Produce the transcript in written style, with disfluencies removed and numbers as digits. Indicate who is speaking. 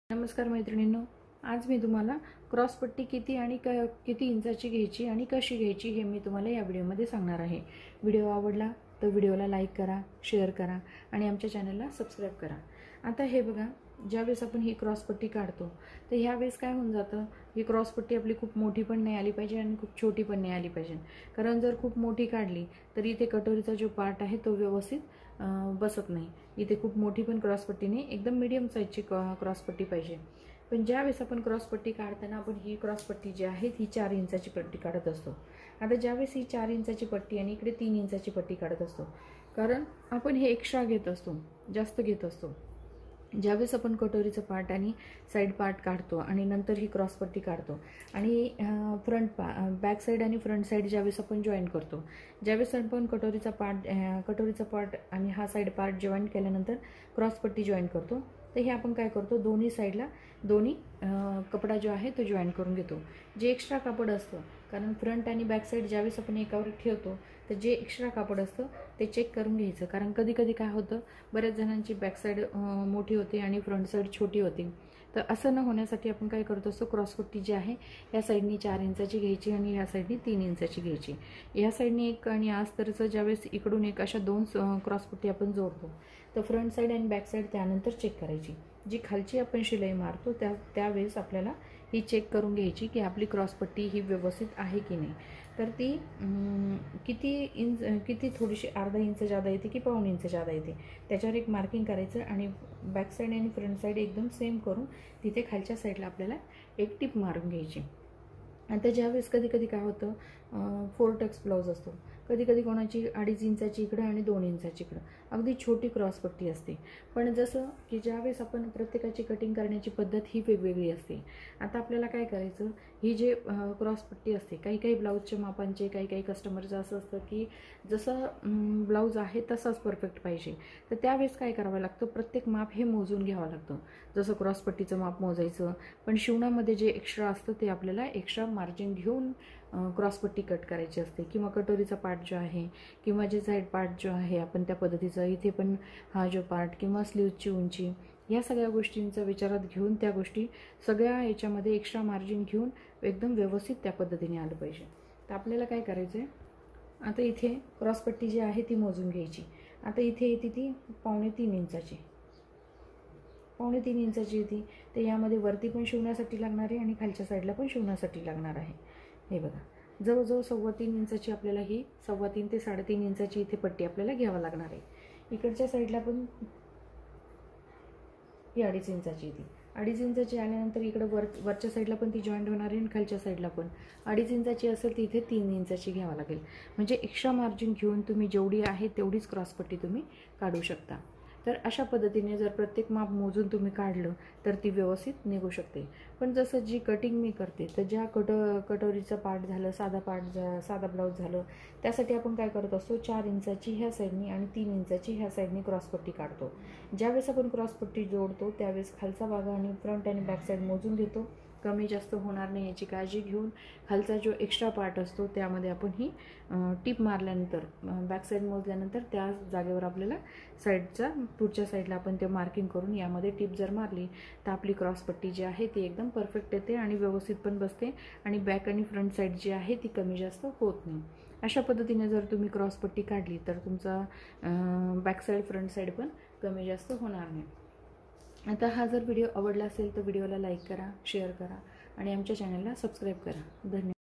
Speaker 1: नमस्कार मैत्रिणींनो, आज मी तुम्हाला क्रॉस पट्टी किती आणि किती इंचाची घ्यायची आणि कशी घ्यायची हे मी तुम्हाला या व्हिडिओमध्ये सांगणार आहे। व्हिडिओ आवडला तर व्हिडिओला लाईक करा, शेअर करा आणि आमच्या चॅनलला सबस्क्राइब करा। आता हे बघा, ज्यावेळेस आपण ही क्रॉस पट्टी काढतो तर ह्या वेळेस काय होऊन जातं, ही क्रॉस पट्टी आपली खूप मोठी पण नाही आली पाहिजे आणि खूप छोटी पण नाही आली पाहिजे। कारण जर खूप मोठी काढली तर इथे कटोरीचा जो पार्ट आहे तो व्यवस्थित बसत नाही। इथे खूप मोठी पण क्रॉस पट्टी नाही, एकदम मीडियम साईजची क्रॉस पट्टी पाहिजे। पण ज्यावेळेस आपण क्रॉस पट्टी काढताना आपण ही क्रॉस पट्टी जी आहे ही 4 इंचाची पट्टी काढत असतो। आता ज्यावेळेस ही 4 इंचाची पट्टी आणि इकडे 3 इंचाची पट्टी काढत असतो, कारण आपण हे एक्स्ट्रा घेत असतो, जास्त घेत असतो। ज्यावेळेस आपण कटोरीचा पार्ट आणि साइड पार्ट काढतो आणि नंतर ही क्रॉस पट्टी काढतो आणि बॅक साइड आणि फ्रंट साइड ज्यावेळेस आपण जॉईन करतो, ज्यावेळेस आपण कटोरीचा पार्ट आणि हा साइड पार्ट जॉईन केल्यानंतर क्रॉस पट्टी जॉईन करतो, तर हे आपण काय करतो, दोन्ही साइडला दोन्ही कपडा जो आहे तो जॉईन करून घेतो। जे एक्स्ट्रा कापड असतं, कारण फ्रंट आणि बॅक साइड ज्यावेळेस आपण एकावर ठेवतो तर जे एक्स्ट्रा कापड असतं ते चेक करून घ्यायचं। कारण कधी कधी काय होतं, बऱ्याच जणांची बॅक साइड मोठी होते आणि फ्रंट साइड छोटी होती। तर असं न होण्यासाठी आपण काय करत असतो, क्रॉस पट्टी जी आहे या साइडनी 4 इंचाची घ्यायची आणि ह्या साइडनी 3 इंचाची घ्यायची। या साइडनी एक आणि अस्तरचं ज्यावेळेस इकडून एक अशा दोन क्रॉस पट्टी आपण जोडतो, तर फ्रंट साइड आणि बॅक साइड त्यानंतर चेक करायची। जी खालची आपण शिलाई मारतो त्यावेळेस आपल्याला ही चेक करून घ्यायची की आपली क्रॉस पट्टी ही व्यवस्थित आहे की नाही। तर ती किती थोडीशी अर्धा इंच जादा येते की पाऊण इंच जादा येते त्याच्यावर एक मार्किंग करायचं आणि बॅक साइड आणि फ्रंट साइड एकदम सेम करून तिथे खालच्या साइडला आपल्याला एक टिप मारून घ्यायची। आता ज्यावेळेस कधी कधी काय होतं, 4 टक्स ब्लाउज असतो, कधी कधी कोणाची 2.5 इंचाची इकडं आणि 2 इंचाची इकडं अगदी छोटी क्रॉस पट्टी असते। पण जसं की ज्यावेळेस आपण प्रत्येकाची कटिंग करण्याची पद्धत ही वेगवेगळी असते। आता आपल्याला काय करायचं, ही जे क्रॉस पट्टी असते, काही काही ब्लाऊजच्या मापांचे काही कस्टमरचं असं असतं की जसं ब्लाऊज आहे तसाच परफेक्ट पाहिजे। तर त्यावेळेस काय करावं लागतं, प्रत्येक माप हे मोजून घ्यावं लागतं। जसं क्रॉस पट्टीचं माप मोजायचं, पण शिवणामध्ये जे एक्स्ट्रा असतं ते आपल्याला एक्स्ट्रा मार्जिन घेऊन क्रॉस पट्टी कट करायची असते। किंवा कटोरीचा पार्ट जो आहे किंवा जे साइड पार्ट जो आहे आपण त्या पद्धतीचा, इथे पण हा जो पार्ट किंवा स्लीवची उंची, या सगळ्या गोष्टींचा विचारात घेऊन त्या गोष्टी सगळ्या याच्यामध्ये एक्स्ट्रा मार्जिन घेऊन एकदम व्यवस्थित त्या पद्धतीने आलं पाहिजे। तर आपल्याला काय करायचं आहे, आता इथे क्रॉस पट्टी जी आहे ती मोजून घ्यायची। आता इथे येते ती 3.25 इंचाची, 3.25 इंचाची येते। तर यामध्ये वरती पण शिवण्यासाठी लागणार आहे आणि खालच्या साईडला पण शिवण्यासाठी लागणार आहे। हे बघा, जवळजवळ 3.25 इंचाची आपल्याला ही 3.25 ते 3.5 इंचाची इथे पट्टी आपल्याला घ्यावं लागणार आहे। इकडच्या साईडला पण ही 2.5 इंचाची येते। 2.5 इंचाची आल्यानंतर इकडं वरच्या साईडला पण ती जॉईंट होणार आहे आणि खालच्या साईडला पण 2.5 इंचाची असेल तर इथे 3 इंचाची घ्यावं लागेल। म्हणजे एक्स्ट्रा मार्जिन घेऊन तुम्ही जेवढी आहे तेवढीच क्रॉस पट्टी तुम्ही काढू शकता। तर अशा पद्धतीने जर प्रत्येक माप मोजून तुम्ही काढलं तर ती व्यवस्थित निघू शकते। पण जसं जी कटिंग मी करते, तर ज्या कटोरीचा पार्ट झालं, साधा ब्लाऊज झालं, त्यासाठी आपण काय करत असतो, 4 इंचाची ह्या साईडनी आणि 3 इंचाची ह्या साईडनी क्रॉस पट्टी काढतो। ज्यावेळेस आपण क्रॉस पट्टी जोडतो त्यावेळेस खालचा भाग आणि फ्रंट आणि बॅक साईड मोजून घेतो, कमी जास्त होणार नाही याची काळजी घेऊन खालचा जो एक्स्ट्रा पार्ट असतो त्यामध्ये आपण ही टिप मारल्यानंतर, बॅक साईड मोजल्यानंतर त्या जागेवर आपल्याला साईडचा पुढच्या साईडला आपण ते मार्किंग करून यामध्ये टिप जर मारली तर आपली क्रॉस पट्टी जी आहे ती एकदम परफेक्ट येते आणि व्यवस्थित पण बसते आणि बॅक आणि फ्रंट साईड जी आहे ती कमी जास्त होत नाही। अशा पद्धतीने जर तुम्ही क्रॉस पट्टी काढली तर तुमचा बॅक साईड फ्रंट साईड पण कमी जास्त होणार नाही। आता हा जर व्हिडिओ आवडला असेल तर व्हिडिओला लाईक करा, शेअर करा आणि आमच्या चॅनलला सबस्क्राईब करा। धन्यवाद।